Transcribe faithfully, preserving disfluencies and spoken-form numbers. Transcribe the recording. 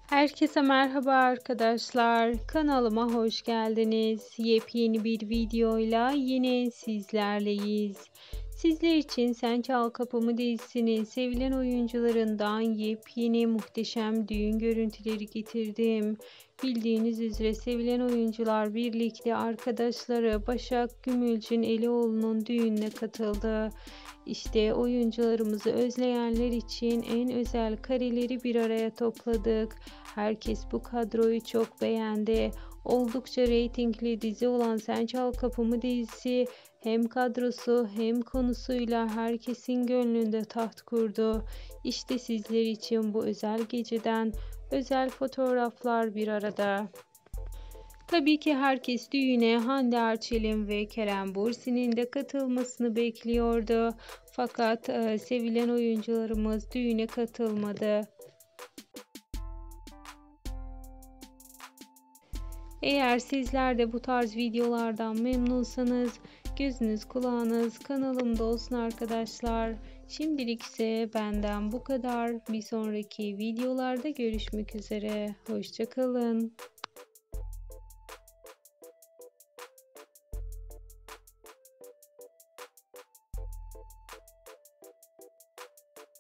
Herkese merhaba arkadaşlar. Kanalıma hoş geldiniz. Yepyeni bir videoyla yine sizlerleyiz. Sizler için Sen Çal Kapımı dizisinin sevilen oyuncularından yepyeni muhteşem düğün görüntüleri getirdim. Bildiğiniz üzere sevilen oyuncular birlikte arkadaşları Başak Gümülcin Elioğlu'nun düğününe katıldı. İşte oyuncularımızı özleyenler için en özel kareleri bir araya topladık. Herkes bu kadroyu çok beğendi. Oldukça reytingli dizi olan Sen Çal Kapımı dizisi hem kadrosu hem konusuyla herkesin gönlünde taht kurdu. İşte sizler için bu özel geceden özel fotoğraflar bir arada. Tabii ki herkes düğüne Hande Erçel'in ve Kerem Bürsin'in de katılmasını bekliyordu. Fakat e, sevilen oyuncularımız düğüne katılmadı. Eğer sizler de bu tarz videolardan memnunsanız gözünüz kulağınız kanalımda olsun arkadaşlar. Şimdilik ise benden bu kadar. Bir sonraki videolarda görüşmek üzere. Hoşça kalın.